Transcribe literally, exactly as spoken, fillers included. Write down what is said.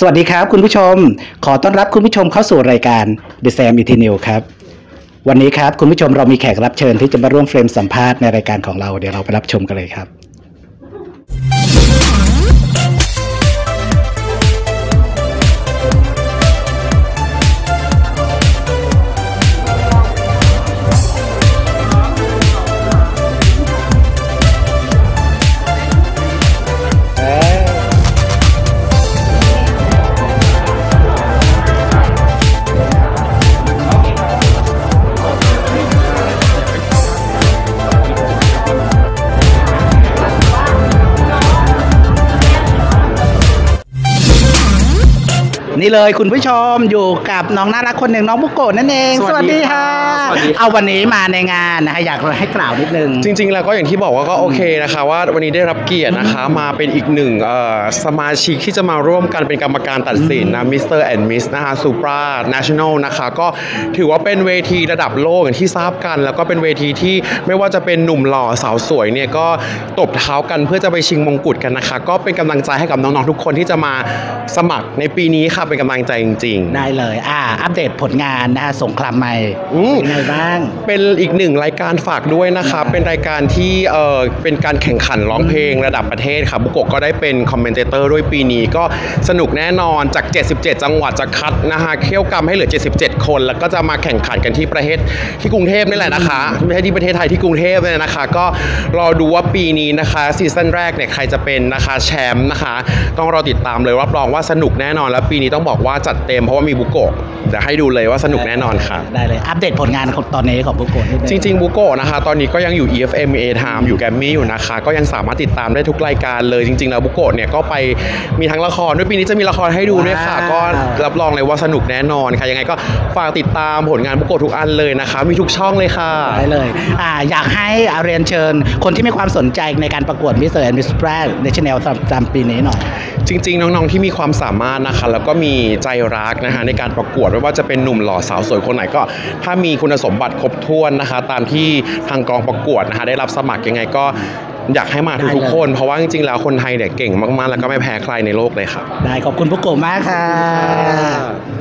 สวัสดีครับคุณผู้ชมขอต้อนรับคุณผู้ชมเข้าสู่รายการ The Sam Eternal ครับวันนี้ครับคุณผู้ชมเรามีแขกรับเชิญที่จะมาร่วมเฟรมสัมภาษณ์ในรายการของเราเดี๋ยวเราไปรับชมกันเลยครับนี่เลยคุณผู้ชมอยู่กับน้องน่ารักคนหนึ่งน้องบุโกะนั่นเองสวัสดีค่ะเอาวันนี้มาในงานนะอยากให้กล่าวนิดนึงจริงๆแล้วก็อย่างที่บอกว่าก็โอเคนะคะว่าวันนี้ได้รับเกียรตินะคะมาเป็นอีกหนึ่งสมาชิกที่จะมาร่วมกันเป็นกรรมการตัดสินนะมิสเตอร์แอนด์มิสนะคะซูปราเนชั่นแนลนะคะก็ถือว่าเป็นเวทีระดับโลกอย่างที่ทราบกันแล้วก็เป็นเวทีที่ไม่ว่าจะเป็นหนุ่มหล่อสาวสวยเนี่ยก็ตบเท้ากันเพื่อจะไปชิงมงกุฎกันนะคะก็เป็นกำลังใจให้กับน้องๆทุกคนที่จะมาสมัครในปีนี้ค่ะเป็นกำลังใจจริงๆได้เลยอ่าอัปเดตผลงานนะสงครามใหม่เป็นไงบ้างเป็นอีกหนึ่งรายการฝากด้วยนะคะเป็นรายการที่เอ่อเป็นการแข่งขันร้องเพลงระดับประเทศค่ะบุโกะก็ได้เป็นคอมเมนเตอร์ด้วยปีนี้ก็สนุกแน่นอนจากเจ็ดสิบเจ็ดจังหวัดจะคัดนะคะเคี่ยวกรรมให้เหลือเจ็ดสิบเจ็ดคนแล้วก็จะมาแข่งขันกันที่ประเทศที่กรุงเทพนี่แหละนะคะไม่ใช่ที่ประเทศไทยที่กรุงเทพเลยนะคะก็รอดูว่าปีนี้นะคะซีซั่นแรกเนี่ยใครจะเป็นนะคะแชมป์นะคะต้องรอติดตามเลยรับรองว่าสนุกแน่นอนแล้วปีนี้ต้องบอกว่าจัดเต็มเพราะว่ามีบุโกะจะให้ดูเลยว่าสนุกแน่นอนค่ะได้เลยอัปเดตผลงานของตอนนี้ของบุโกะจริงๆบุโกะนะคะตอนนี้ก็ยังอยู่ อี เอฟ เอ็ม A Time อยู่แกรมมี่อยู่นะคะก็ยังสามารถติดตามได้ทุกรายการเลยจริงๆแล้วบุโกะเนี่ยก็ไปมีทั้งละครด้วยปีนี้จะมีละครให้ดูด้วยค่ะก็รับรองเลยว่าสนุกแน่นอนค่ะยังไงก็ฝากติดตามผลงานบุโกะทุกอันเลยนะคะมีทุกช่องเลยค่ะได้เลยอ่าอยากให้เรียนเชิญคนที่มีความสนใจในการประกวด มิสเตอร์ แอนด์ มิส Brand National ประจำปีนี้หน่อยจริงๆน้องๆที่มีความสามารถนะคะแล้วก็มีใจรักนะคะในการประกวดไม่ว่าจะเป็นหนุ่มหล่อสาวสวยคนไหนก็ถ้ามีคุณสมบัติครบถ้วนนะคะตามที่ทางกองประกวดนะคะได้รับสมัครยังไงก็อยากให้มาทุกๆคนเพราะว่าจริงๆแล้วคนไทยเนี่ยเก่งมากๆแล้วก็ไม่แพ้ใครในโลกเลยครับได้ขอบคุณบุโกะมากค่ะ